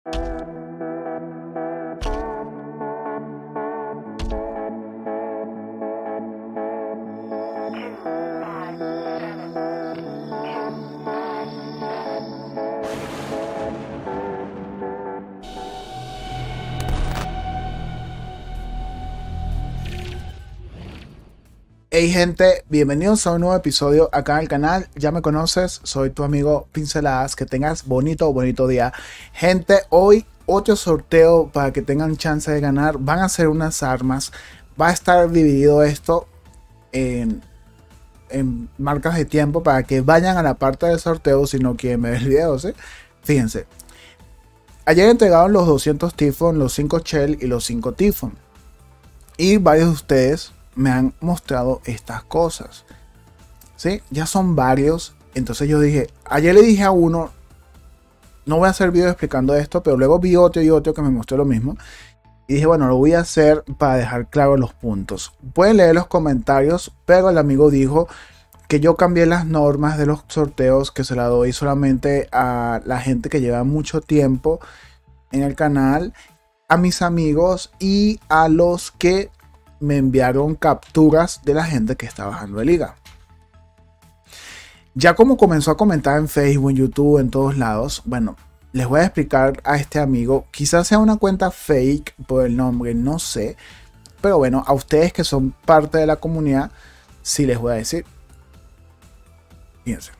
Hey gente, bienvenidos a un nuevo episodio acá en el canal. Ya me conoces, soy tu amigo Pinceladas. Que tengas bonito día. Gente, hoy otro sorteo para que tengan chance de ganar. Van a ser unas armas. Va a estar dividido esto en marcas de tiempo para que vayan a la parte del sorteo si no quieren ver el video, ¿sí? Fíjense, ayer entregaron los 200 Typhon, los 5 Shell y los 5 Typhon. Y varios de ustedes me han mostrado estas cosas, ¿sí? Ya son varios. Entonces yo dije, ayer le dije a uno, no voy a hacer video explicando esto, pero luego vi otro y otro que me mostró lo mismo. Y dije, bueno, lo voy a hacer para dejar claros los puntos. Pueden leer los comentarios, pero el amigo dijo que yo cambié las normas de los sorteos, que se la doy solamente a la gente que lleva mucho tiempo en el canal, a mis amigos y a los que me enviaron capturas de la gente que está bajando de liga. Ya como comenzó a comentar en Facebook, en YouTube, en todos lados, bueno, les voy a explicar a este amigo. Quizás sea una cuenta fake por el nombre, no sé. Pero bueno, a ustedes que son parte de la comunidad, sí les voy a decir. Fíjense.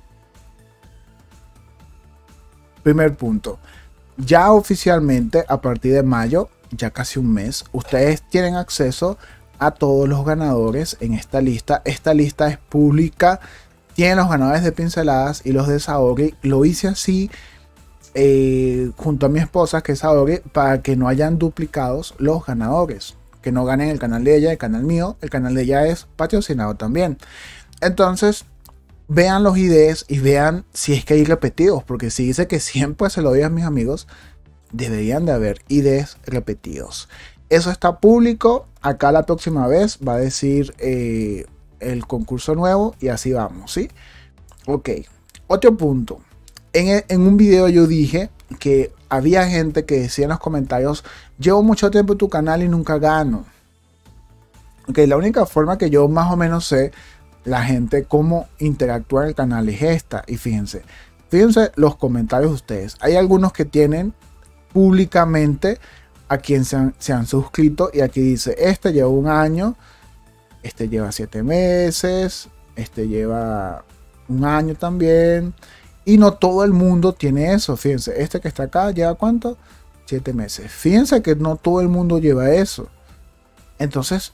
Primer punto. Ya oficialmente a partir de mayo, ya casi un mes, ustedes tienen acceso a todos los ganadores en esta lista. Esta lista es pública, tiene los ganadores de Pinceladas y los de Saori. Lo hice así junto a mi esposa, que es Saori, para que no hayan duplicados los ganadores, que no ganen el canal de ella, el canal mío. El canal de ella es patrocinado también. Entonces vean los IDs y vean si es que hay repetidos, porque si dice que siempre se lo doy a mis amigos, deberían de haber IDs repetidos. Eso está público. Acá la próxima vez va a decir el concurso nuevo y así vamos, ¿sí? Ok. Otro punto. En un video yo dije que había gente que decía en los comentarios, llevo mucho tiempo en tu canal y nunca gano. Ok, la única forma que yo más o menos sé la gente cómo interactúa en el canal es esta. Y fíjense los comentarios de ustedes. Hay algunos que tienen públicamente a quien se han suscrito, y aquí dice, este lleva un año, este lleva 7 meses, este lleva un año también, y no todo el mundo tiene eso. Fíjense, este que está acá lleva ¿cuánto? 7 meses. Fíjense que no todo el mundo lleva eso. Entonces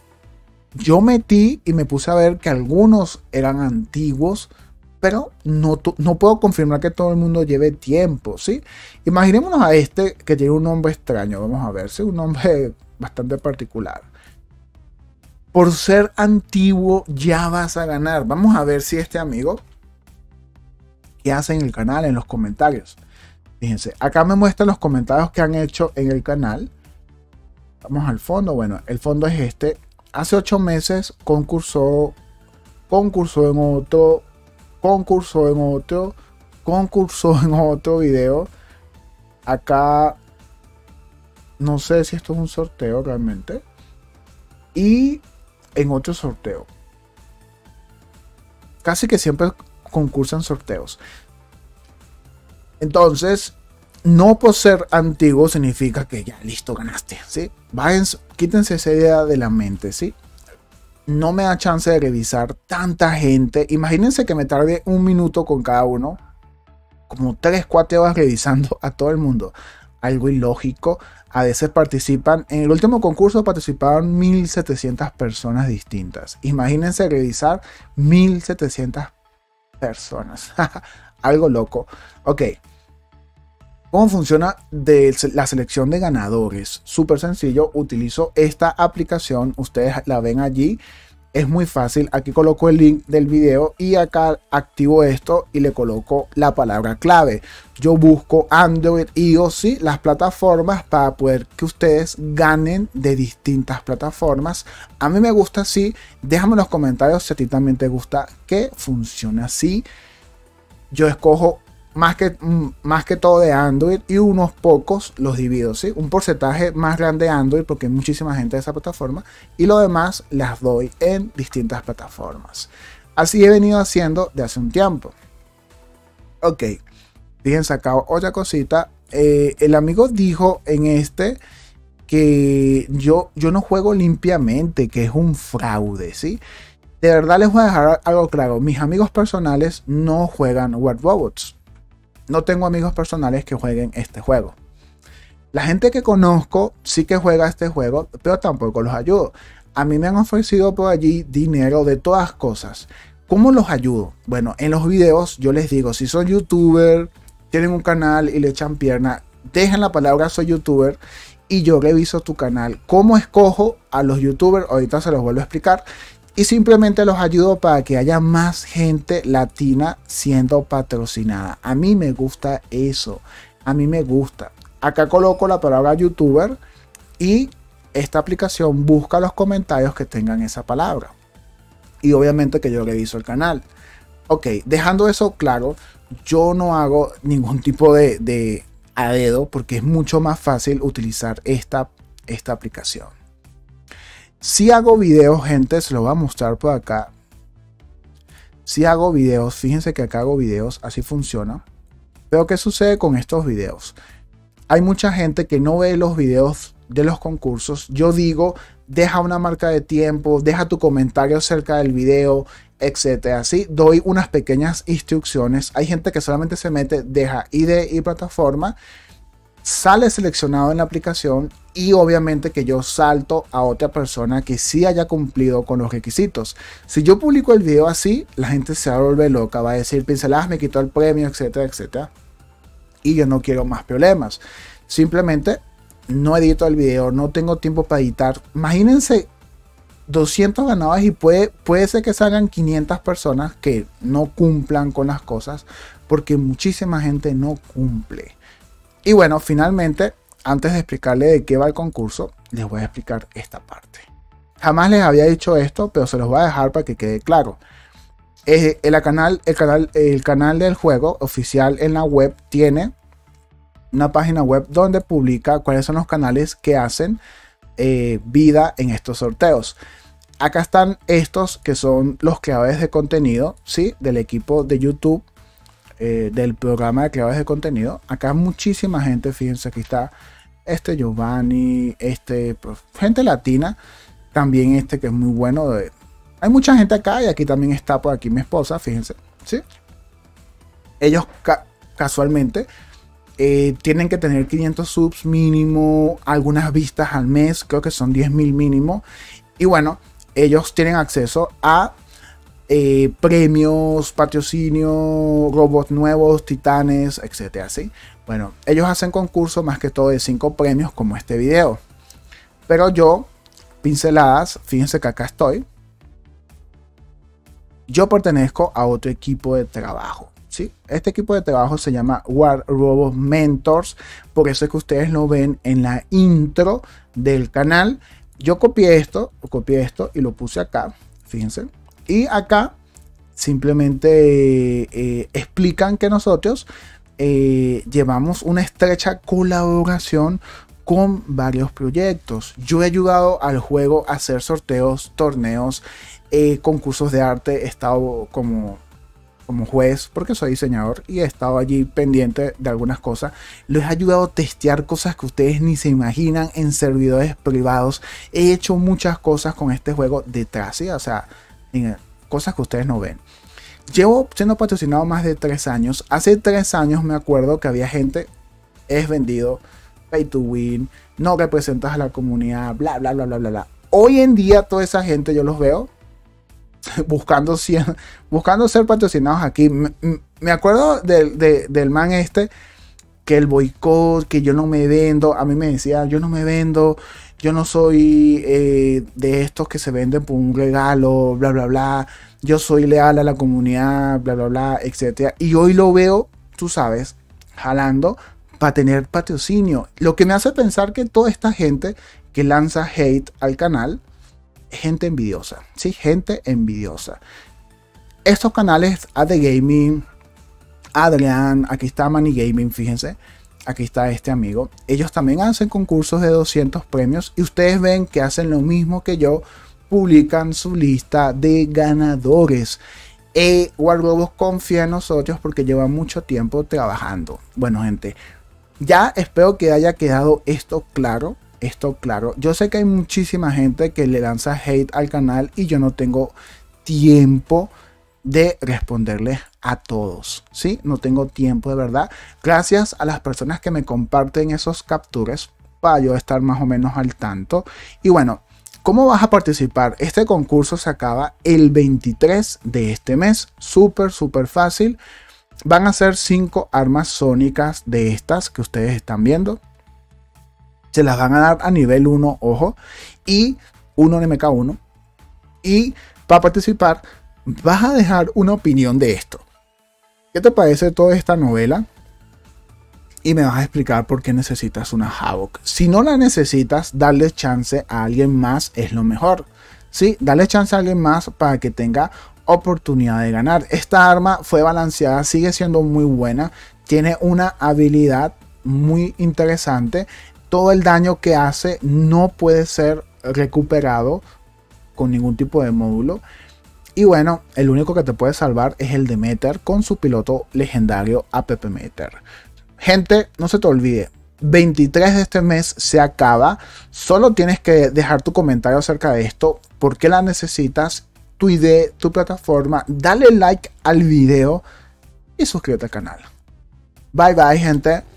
yo metí y me puse a ver que algunos eran antiguos, pero no puedo confirmar que todo el mundo lleve tiempo, ¿sí? Imaginémonos a este que tiene un nombre extraño. Vamos a ver, ¿sí? Un nombre bastante particular. Por ser antiguo ya vas a ganar. Vamos a ver si este amigo, ¿qué hace en el canal? En los comentarios. Fíjense, acá me muestran los comentarios que han hecho en el canal. Vamos al fondo. Bueno, el fondo es este. Hace 8 meses concursó en otro, concursó en otro video. Acá no sé si esto es un sorteo realmente. Y en otro sorteo. Casi que siempre concursan sorteos. Entonces, no por ser antiguo significa que ya listo, ganaste, ¿sí? Quítense esa idea de la mente, ¿sí? No me da chance de revisar tanta gente. Imagínense que me tarde un minuto con cada uno. Como 3-4 horas revisando a todo el mundo. Algo ilógico. A veces participan. En el último concurso participaron 1700 personas distintas. Imagínense revisar 1700 personas. Algo loco. Ok. ¿Cómo funciona la selección de ganadores? Súper sencillo. Utilizo esta aplicación. Ustedes la ven allí. Es muy fácil. Aquí coloco el link del video y acá activo esto y le coloco la palabra clave. Yo busco Android, iOS, las plataformas para poder que ustedes ganen de distintas plataformas. A mí me gusta así. Déjame en los comentarios si a ti también te gusta que funcione así. Yo escojo más que todo de Android, y unos pocos los divido, ¿sí? Un porcentaje más grande de Android porque hay muchísima gente de esa plataforma, y lo demás las doy en distintas plataformas. Así he venido haciendo de hace un tiempo. Ok, fíjense acá otra cosita. El amigo dijo en este que yo no juego limpiamente, que es un fraude, ¿sí? De verdad les voy a dejar algo claro. Mis amigos personales no juegan Word Robots. No tengo amigos personales que jueguen este juego. La gente que conozco sí que juega este juego, pero tampoco los ayudo. A mí me han ofrecido por allí dinero de todas cosas. ¿Cómo los ayudo? Bueno, en los videos yo les digo, si son youtuber, tienen un canal y le echan pierna, dejen la palabra soy youtuber y yo reviso tu canal. ¿Cómo escojo a los youtubers? Ahorita se los vuelvo a explicar. Y simplemente los ayudo para que haya más gente latina siendo patrocinada. A mí me gusta eso. A mí me gusta. Acá coloco la palabra youtuber y esta aplicación busca los comentarios que tengan esa palabra. Y obviamente que yo reviso el canal. Ok, dejando eso claro, yo no hago ningún tipo de a dedo porque es mucho más fácil utilizar esta aplicación. Si hago videos, gente, se lo voy a mostrar por acá. Si hago videos, fíjense que acá hago videos, así funciona. Pero ¿qué sucede con estos videos? Hay mucha gente que no ve los videos de los concursos. Yo digo, deja una marca de tiempo, deja tu comentario acerca del video, etcétera. Así doy unas pequeñas instrucciones. Hay gente que solamente se mete, deja ID y plataforma, sale seleccionado en la aplicación y obviamente que yo salto a otra persona que sí haya cumplido con los requisitos. Si yo publico el video así, la gente se va a volver loca, va a decir pinceladas, me quitó el premio, etcétera, etcétera. Y yo no quiero más problemas. Simplemente no edito el video, no tengo tiempo para editar. Imagínense 200 ganadores y puede ser que salgan 500 personas que no cumplan con las cosas porque muchísima gente no cumple. Y bueno, finalmente, antes de explicarle de qué va el concurso, les voy a explicar esta parte. Jamás les había dicho esto, pero se los voy a dejar para que quede claro. El canal del juego oficial en la web tiene una página web donde publica cuáles son los canales que hacen vida en estos sorteos. Acá están estos que son los creadores de contenido, ¿sí? Del equipo de YouTube. Del programa de creadores de contenido. Acá muchísima gente, fíjense, aquí está Giovanni, gente latina, también que es muy bueno. Hay mucha gente acá y aquí también está por aquí mi esposa, fíjense, ¿sí? Ellos casualmente tienen que tener 500 subs mínimo, algunas vistas al mes, creo que son 10.000 mínimo, y bueno, ellos tienen acceso a premios, patrocinio, robots nuevos, titanes, etcétera, ¿sí? Bueno, ellos hacen concursos más que todo de 5 premios como este video. Pero yo, pinceladas, fíjense que acá estoy. Yo pertenezco a otro equipo de trabajo, ¿sí? Este equipo de trabajo se llama Word Robot Mentors. Por eso es que ustedes lo ven en la intro del canal. Yo copié esto y lo puse acá, fíjense. Y acá simplemente explican que nosotros llevamos una estrecha colaboración con varios proyectos. Yo he ayudado al juego a hacer sorteos, torneos, concursos de arte. He estado como juez porque soy diseñador y he estado allí pendiente de algunas cosas. Les he ayudado a testear cosas que ustedes ni se imaginan en servidores privados. He hecho muchas cosas con este juego detrás, ¿sí? O sea, cosas que ustedes no ven. Llevo siendo patrocinado más de 3 años. Hace 3 años me acuerdo que había gente, es vendido, pay to win, no representas a la comunidad, bla, bla, bla, bla, bla, bla. Hoy en día toda esa gente yo los veo buscando ser patrocinados aquí. Me acuerdo del man que el boicot, que yo no me vendo. A mí me decía, yo no me vendo, yo no soy de estos que se venden por un regalo, bla, bla, bla. Yo soy leal a la comunidad, bla, bla, bla, etc. Y hoy lo veo, tú sabes, jalando para tener patrocinio. Lo que me hace pensar que toda esta gente que lanza hate al canal es gente envidiosa. Sí, gente envidiosa. Estos canales, AD Gaming, Adrián, aquí está Money Gaming, fíjense. Aquí está este amigo. Ellos también hacen concursos de 200 premios y ustedes ven que hacen lo mismo que yo. Publican su lista de ganadores. Warglobos confía en nosotros porque lleva mucho tiempo trabajando. Bueno, gente, ya espero que haya quedado esto claro. Yo sé que hay muchísima gente que le lanza hate al canal y yo no tengo tiempo de responderles a todos, ¿sí? No tengo tiempo, de verdad. Gracias a las personas que me comparten esos capturas para yo estar más o menos al tanto. Y bueno, ¿cómo vas a participar? Este concurso se acaba el 23 de este mes. Súper fácil. Van a ser 5 armas sónicas de estas que ustedes están viendo. Se las van a dar a nivel 1, ojo. Y uno en MK1. Y para participar vas a dejar una opinión de esto. ¿Qué te parece toda esta novela? Y me vas a explicar por qué necesitas una Havoc. Si no la necesitas, darle chance a alguien más es lo mejor. Sí, darle chance a alguien más para que tenga oportunidad de ganar. Esta arma fue balanceada, sigue siendo muy buena. Tiene una habilidad muy interesante. Todo el daño que hace no puede ser recuperado con ningún tipo de módulo. Y bueno, el único que te puede salvar es el Demeter con su piloto legendario AppMeter. Gente, no se te olvide, 23 de este mes se acaba. Solo tienes que dejar tu comentario acerca de esto, por qué la necesitas, tu idea, tu plataforma. Dale like al video y suscríbete al canal. Bye bye, gente.